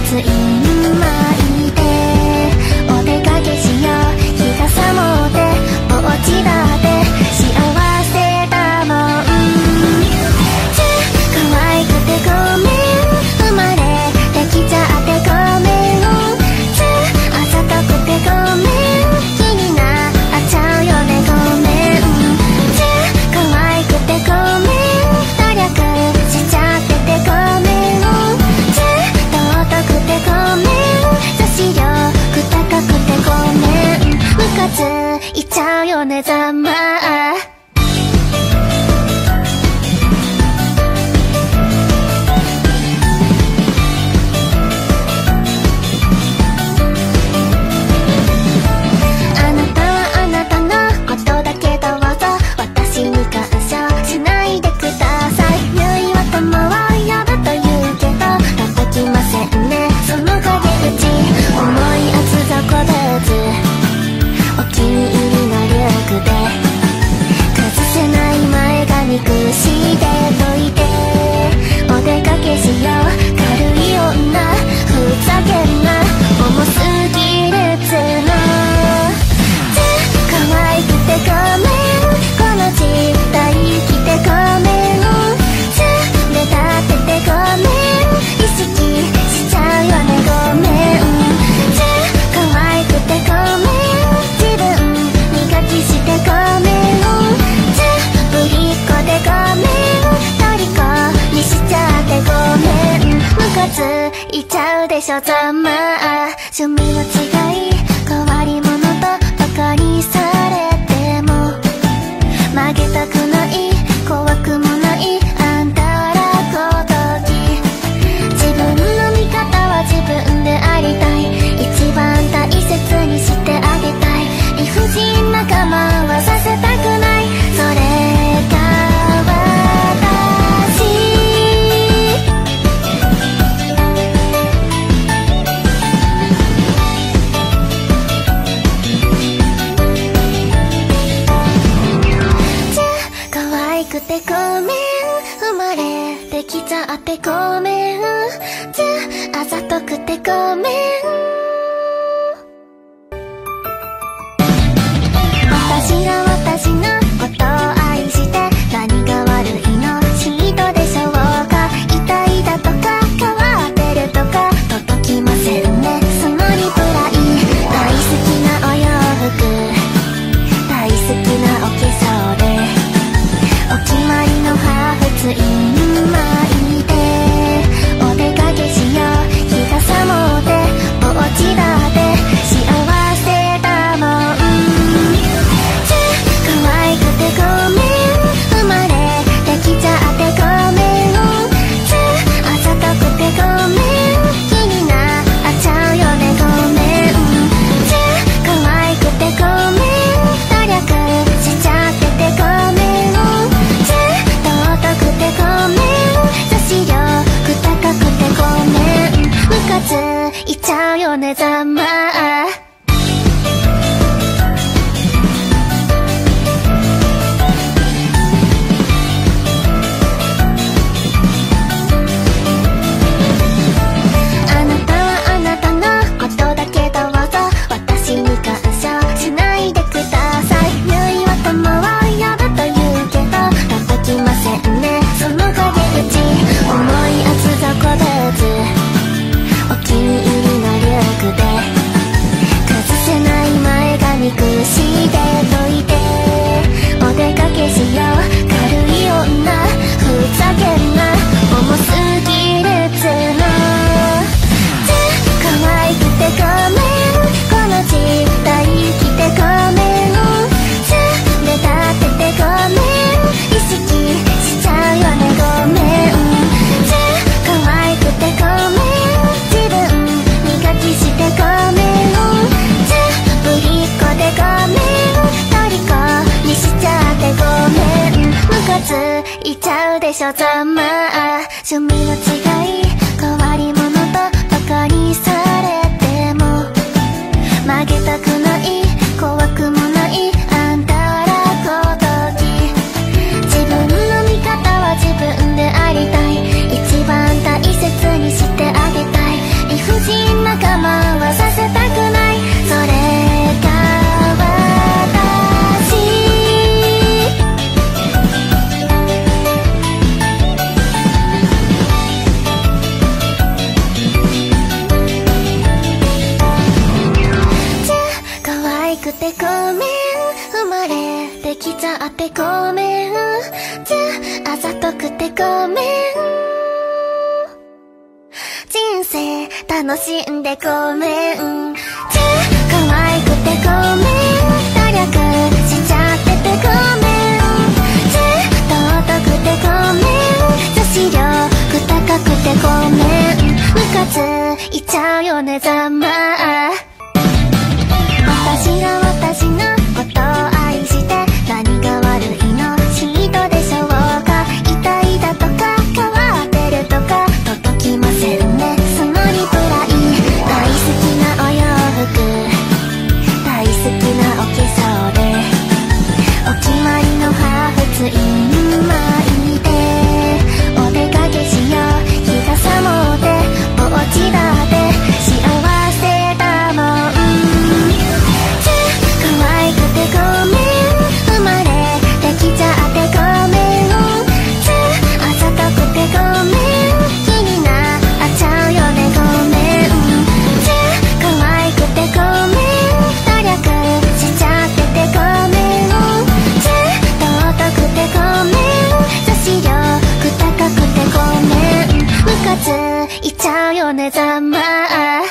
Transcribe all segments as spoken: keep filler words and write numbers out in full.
ツイン巻いてお出かけしよう。日傘持ってぼっちだって幸せだもん。チュ可愛くてごめん、生まれてきちゃってごめん。チュあざとくてごめん、気になっちゃうよねごめん。チュ可愛くてごめん、努力しちゃっててごめん。チュ尊くてごめん、女子力高くてごめん。ムカついちゃうよねざまあ。あなたはあなたのことだけどうぞ、私に干渉しないでください。ゆいは友を呼ぶと言うけど届きませんね、その陰口。重い厚底ブーツ、お気に入りのリュックで崩せない前髪くしてといてお出かけしよう。軽い女ふざけんな、重すぎるつの。可愛くてごめん、この時代生きてごめん。目立っててごめん、意識しちゃうよねごめん。可愛くてごめん、自分磨きしてごめん。ぶりっ子でごめん、虜にしちゃってごめん。ムカついちゃうでしょざまあ。趣味の違い変わり者とバカにされても曲げたくない、怖くもないあんたらごとき。自分の味方は自分でありたい、一番大切にしてあげたい。理不尽な我慢はさせたくない、それが私。可愛くてごめん、生まれてきちゃってごめん。あざとくてごめん。私が私のことを愛して何が悪いの、嫉妬でしょうか。痛いだとか変わってるとか届きませんね、そのリプライ。大好きなお洋服、大好きなお化粧でお決まりのハーフツイン巻いてお出かけしよう。日傘持ってぼっちだって幸せだもん。チュ可愛くてごめん、生まれてきちゃってごめん。チュあざとくてごめん、気になっちゃうよねごめん。チュ可愛くてごめん、努力しちゃっててごめん。チュ尊くてごめん、女子力高くてごめん。ムカついちゃうよねざまあ。あなたはあなたのことだけどうぞ、私に干渉しないでください。ゆいは友を呼ぶと言うけど届きませんね、その陰口。重い厚底ブーツ、お気に入りのリュックで崩せない前髪くしてといてお出かけしよう。軽い女ふざけんな、重すぎるつの。可愛くてごめん、この時代生きてごめん。目立っててごめん、意識しちゃうよねごめん。可愛くてごめん、自分磨きしてごめん。ぶりっ子でごめん、虜にしちゃってごめん。ムカついちゃうでしょざまあ。趣味の違い変わり者とバカにされても曲げたくない、怖くもないあんたらごとき。自分の味方は自分でありたい、一番大切にしてあげたい。理不尽人生楽しんでごめん。ちゅ可愛くてごめん。努力しちゃっててごめん。ちゅ尊くてごめん。女子力高くてごめん。ムカついちゃうよねざまあ。私が私のことを愛して何が悪いのシートでしょうか。痛いだとか変わってるとか届きませんねそのリプライ。大好きなお洋服大好きなお化粧でお決まりのハーフツイン巻いてお出かけしよう。日傘持ってポーチだって幸せだもん。可愛くてごめん。生まれてきちゃってごめん。あざとくてごめん。気になっちゃうよねごめん。可愛くてごめん。努力しちゃっててごめん。尊くてごめん。女子力高くてごめん。ムカついちゃうよねざまあ。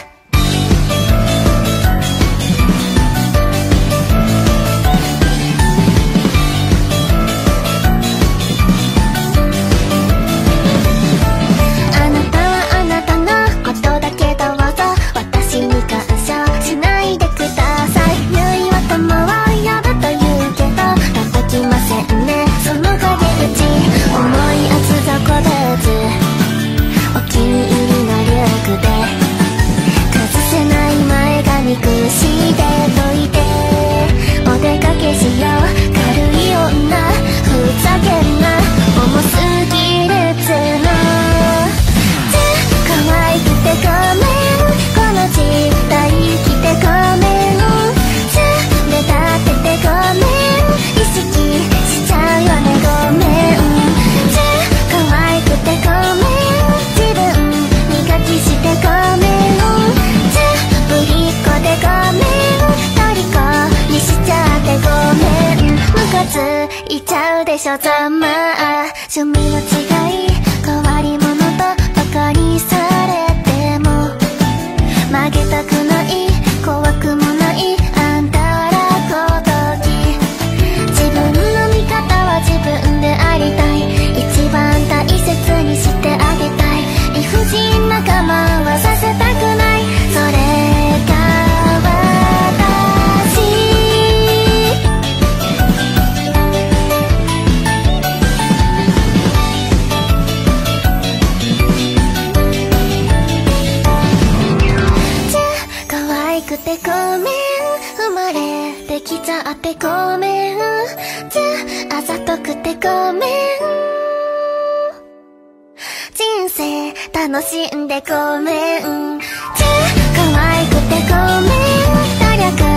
いちゃうでしょざまあ。趣味の違い変わり者とバカにされても曲げたくない怖くもないあんたらごとき。自分の味方は自分でありたい。一番大切にしてあげたい。理不尽な我慢はさせたくない。それがくてごめん。生まれてきちゃってごめん。あざとくてごめん。人生楽しんでごめん。可愛くてごめん。努力